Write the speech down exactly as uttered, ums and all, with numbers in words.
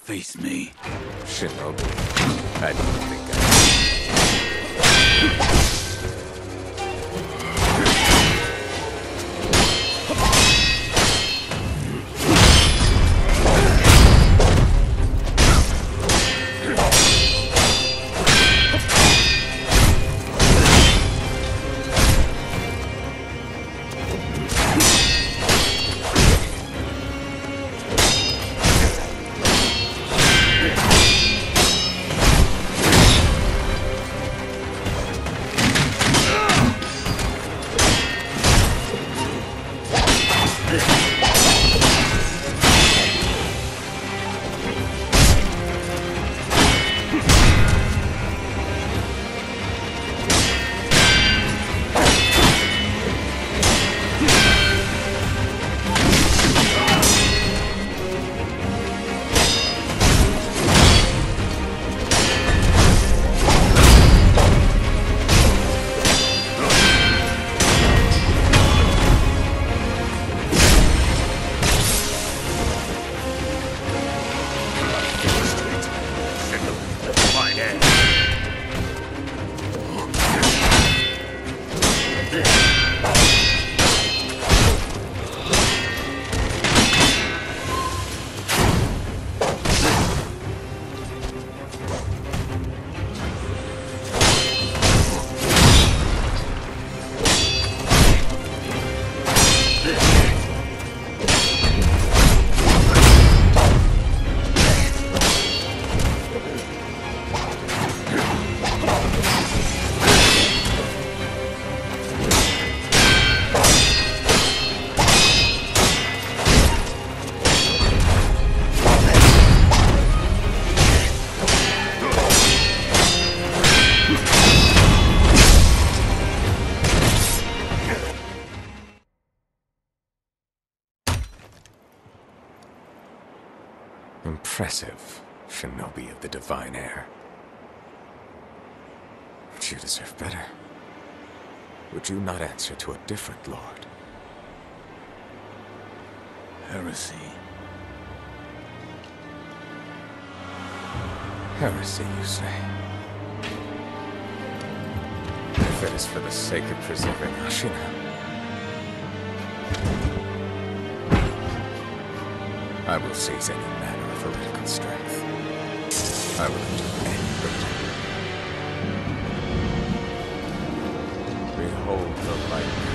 Face me. Shinobi, I don't think I... Impressive, Shinobi of the Divine Heir. But you deserve better. Would you not answer to a different lord? Heresy. Heresy, you say? If it is for the sake of preserving Ashina, I will seize any manner of heretical strength. I will endure any burden. Behold the light.